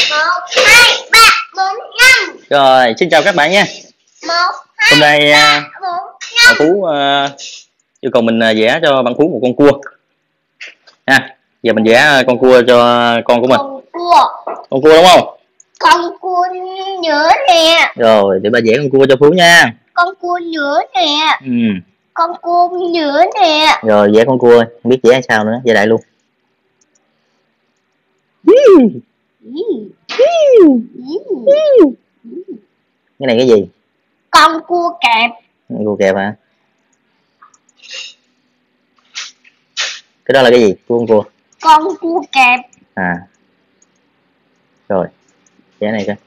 1, 2, 3, 4, 5. Rồi, xin chào các bạn nha. 1, 2, Hôm nay 3, 4, 5. Phú yêu cầu mình vẽ cho bạn Phú một con cua. Giờ mình vẽ con cua cho con của mình. Con cua đúng không? Con cua nữa nè. Rồi, để ba vẽ con cua cho Phú nha. Con cua nữa nè. Ừ. Con cua nữa nè. Rồi, vẽ con cua, không biết vẽ sao nữa, vẽ đại luôn. Cái này cái gì? Con cua kẹp. Cua kẹp hả? Cái đó là cái gì? Con cua. Con cua kẹp. Rồi, vẽ này coi.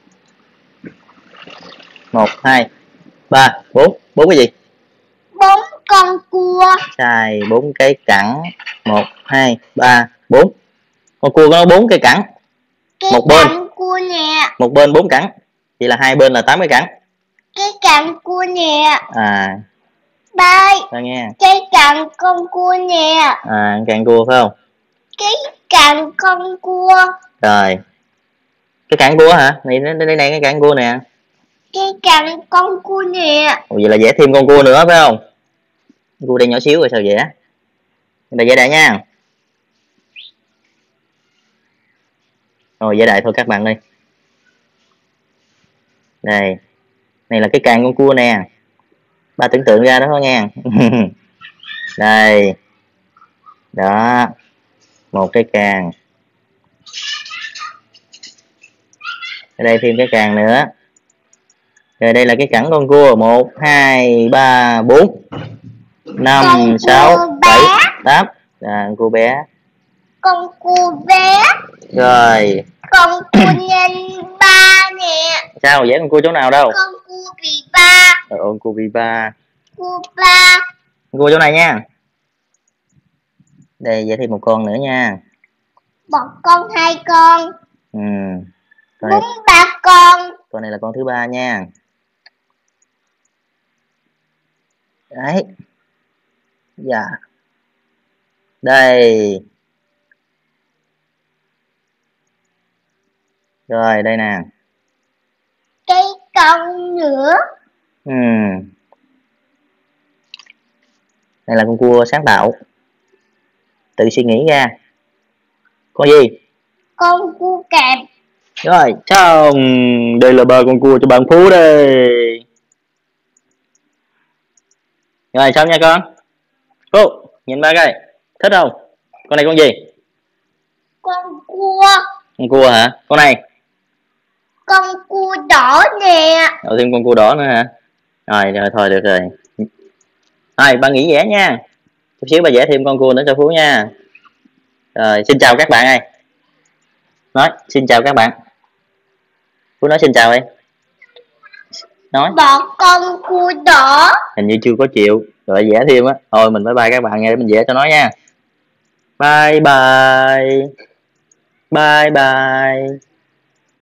1, 2, 3, 4. 4 cái gì? 4 con cua. Sai, 4 cái cẳng. 1, 2, 3, 4. Con cua có 4 cái cẳng. Một bên cua nè. Một bên 4 cẳng. Vậy là hai bên là 8 cái cẳng. Cái cẳng cua nè. Ba nghe. Cái cẳng con cua nè. Cẳng cua phải không? Cái cẳng con cua. Rồi. Cái cẳng cua hả? Đây cái cẳng cua nè. Cái cẳng con cua nè. Vậy là vẽ thêm con cua nữa phải không? Con cua đây nhỏ xíu rồi sao vẽ? Đây vẽ đại nha. Rồi vẽ đại thôi các bạn ơi. Đây. Này là cái càng con cua nè. Ba tưởng tượng ra đó thôi nha. Đây. Đó. Một cái càng. Ở đây thêm cái càng nữa. Rồi đây là cái cẳng con cua. 1, 2, 3, 4 5, 6, 7, 8. Con cua bé. Con cua bé. Rồi. Con cua nhân 3 nè. Sao vẽ con cua chỗ nào đâu? Con cua vì 3. Con cua vì 3. Cua 3. Con cua chỗ này nha. Đây vẽ thêm một con nữa nha. 1 con, 2 con. 4, 3 con. Con này là con thứ 3 nha. Đấy. Dạ. Đây. Rồi đây nè. Cái con nữa. Đây là con cua sáng tạo. Tự suy nghĩ ra. Con gì? Con cua kẹp. Rồi xong. Đây là 3 con cua cho bạn Phú đây. Rồi xong nha con. Phú nhìn 3 cái. Thích không? Con này con gì? Con cua. Con cua hả? Con này? Con cua đỏ nè. Rồi thêm con cua đỏ nữa hả? Rồi thôi được rồi. Rồi ba nghỉ vẽ nha. Chút xíu ba vẽ thêm con cua nữa cho Phú nha. Rồi xin chào các bạn ơi. Nói xin chào các bạn. Phú nói xin chào đi. Nói. Một con cua đỏ. Hình như chưa có chịu. Rồi vẽ thêm á. Thôi mình bye bye các bạn nha, để mình vẽ cho nó nha. Bye bye. Bye bye.